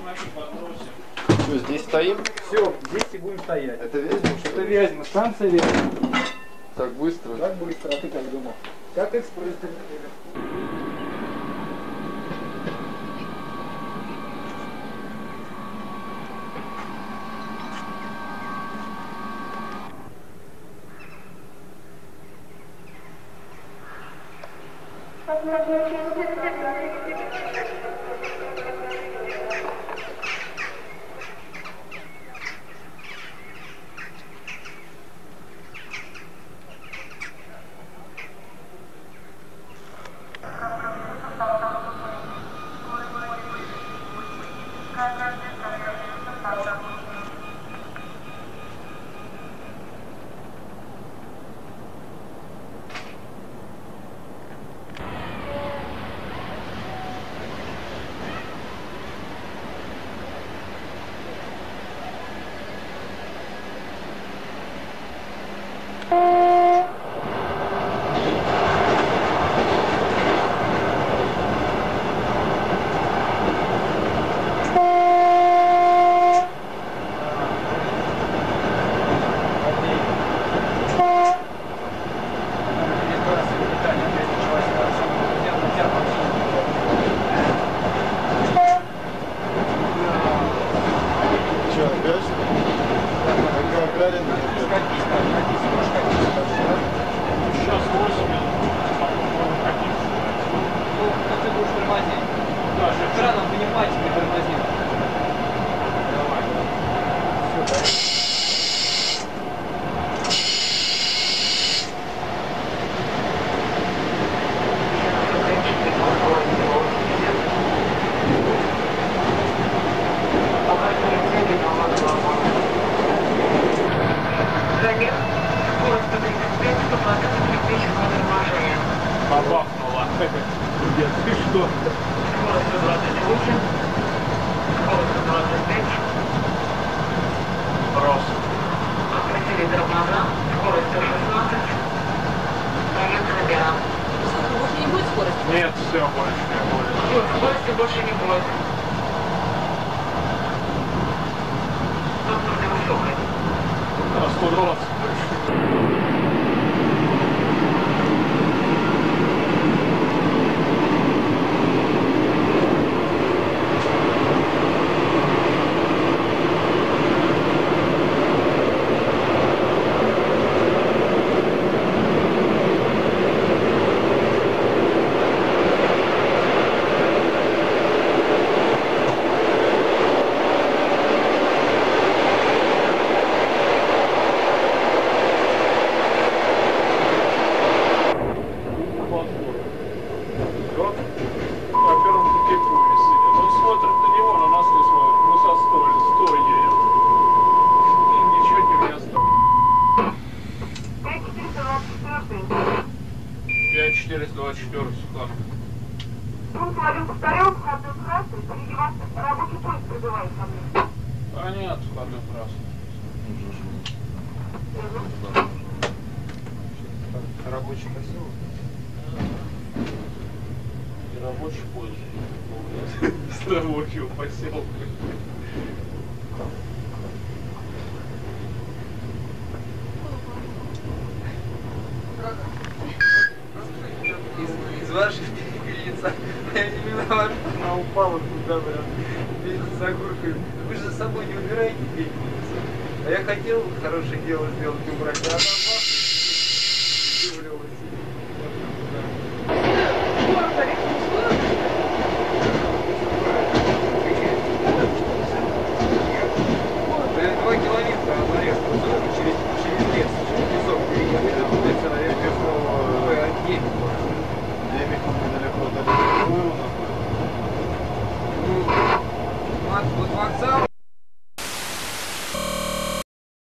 Что, здесь стоим? Все, здесь и будем стоять. Это Вязьма? Это Вязьма, станция Вязьма. Так быстро? Так быстро, а ты как думал? Как экспресс. Бабахнула. Где ты что? Скорость 28. Скорость 25. Брос. Открытие тормоза. Скорость 116. Поехали прямо. Больше не будет скорости? Нет, все, больше не будет. Все, скорости больше не будет. Тут нужно высокой. 120. Понятно, входной красный. Рабочий поселок. И рабочий поезд. С рабочего поселка. Из вашей лица. Я не виноват, что она упала туда, прям, вместе с огуркой. Вы же за собой не убираете пепельницу. А я хотел хорошее дело сделать, убрать, а она бах, и вывалилась. Блин, 2 километра на зарезку, через лес, через песок переехали. Это, наверное, снова Демик. Демик недалеко от Александра. Вот вокзал.